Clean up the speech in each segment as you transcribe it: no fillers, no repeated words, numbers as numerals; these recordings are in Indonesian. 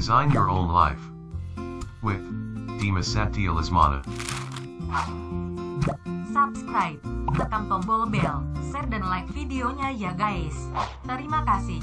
Design your own life with Dimas Satya Lesmana. Subscribe, tekan tombol bel, share dan like videonya ya guys. Terima kasih.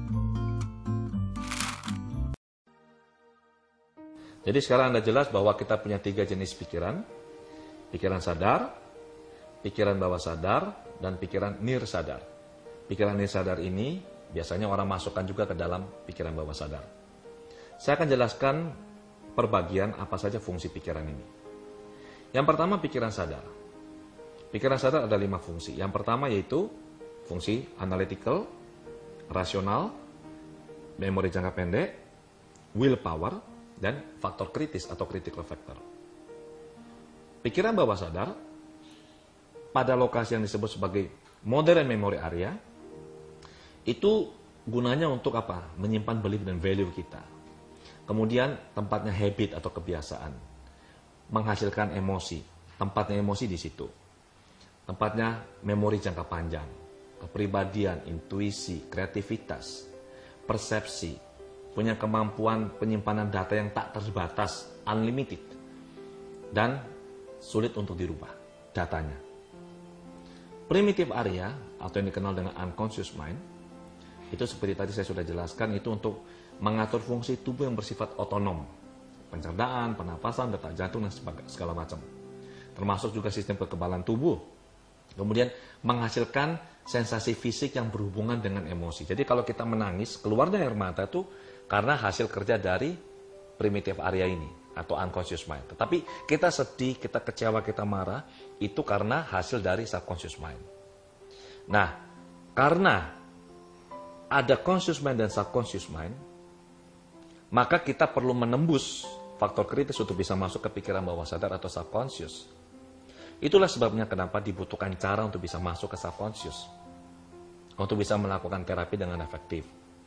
Jadi sekarang Anda jelas bahwa kita punya 3 jenis pikiran. Pikiran sadar, pikiran bawah sadar, dan pikiran nirsadar. Pikiran nirsadar ini biasanya orang masukkan juga ke dalam pikiran bawah sadar. Saya akan jelaskan perbagian apa saja fungsi pikiran ini. Yang pertama pikiran sadar. Pikiran sadar ada 5 fungsi. Yang pertama yaitu fungsi analytical, rasional, memori jangka pendek, willpower, dan faktor kritis atau critical factor. Pikiran bawah sadar pada lokasi yang disebut sebagai modern memory area itu gunanya untuk apa? Menyimpan belief dan value kita. Kemudian tempatnya habit atau kebiasaan. Menghasilkan emosi. Tempatnya emosi di situ. Tempatnya memori jangka panjang. Kepribadian, intuisi, kreativitas, persepsi. Punya kemampuan penyimpanan data yang tak terbatas, unlimited. Dan sulit untuk dirubah datanya. Primitive area atau yang dikenal dengan unconscious mind itu seperti tadi saya sudah jelaskan, itu untuk mengatur fungsi tubuh yang bersifat otonom. Pencernaan, pernapasan, detak jantung, dan segala macam. Termasuk juga sistem kekebalan tubuh. Kemudian menghasilkan sensasi fisik yang berhubungan dengan emosi. Jadi kalau kita menangis, keluarnya air mata itu karena hasil kerja dari primitive area ini atau unconscious mind. Tetapi kita sedih, kita kecewa, kita marah, itu karena hasil dari subconscious mind. Nah, karena ada conscious mind dan subconscious mind, maka kita perlu menembus faktor kritis untuk bisa masuk ke pikiran bawah sadar atau subconscious. Itulah sebabnya kenapa dibutuhkan cara untuk bisa masuk ke subconscious, untuk bisa melakukan terapi dengan efektif.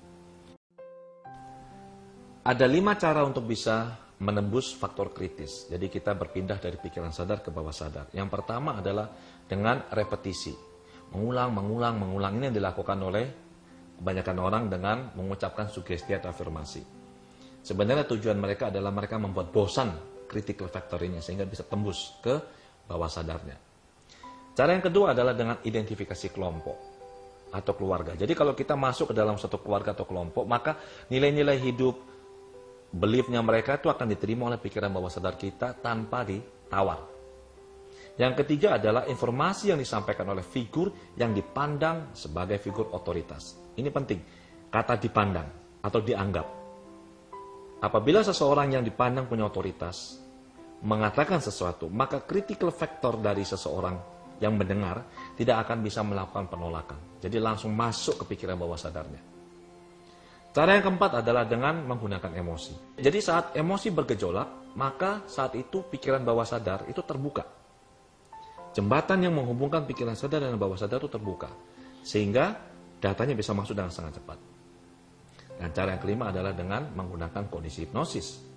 Ada 5 cara untuk bisa menembus faktor kritis. Jadi kita berpindah dari pikiran sadar ke bawah sadar. Yang pertama adalah dengan repetisi. Mengulang. Ini yang dilakukan oleh kebanyakan orang dengan mengucapkan sugesti atau afirmasi. Sebenarnya tujuan mereka adalah mereka membuat bosan critical factor ini sehingga bisa tembus ke bawah sadarnya. Cara yang kedua adalah dengan identifikasi kelompok atau keluarga. Jadi kalau kita masuk ke dalam satu keluarga atau kelompok, maka nilai-nilai hidup, beliefnya mereka itu akan diterima oleh pikiran bawah sadar kita tanpa ditawar. Yang ketiga adalah informasi yang disampaikan oleh figur yang dipandang sebagai figur otoritas. Ini penting, kata dipandang atau dianggap. Apabila seseorang yang dipandang punya otoritas mengatakan sesuatu, maka critical factor dari seseorang yang mendengar tidak akan bisa melakukan penolakan. Jadi langsung masuk ke pikiran bawah sadarnya. Cara yang keempat adalah dengan menggunakan emosi. Jadi saat emosi bergejolak, maka saat itu pikiran bawah sadar itu terbuka. Jembatan yang menghubungkan pikiran sadar dan bawah sadar itu terbuka. Sehingga datanya bisa masuk dengan sangat cepat. Dan cara yang kelima adalah dengan menggunakan kondisi hipnosis.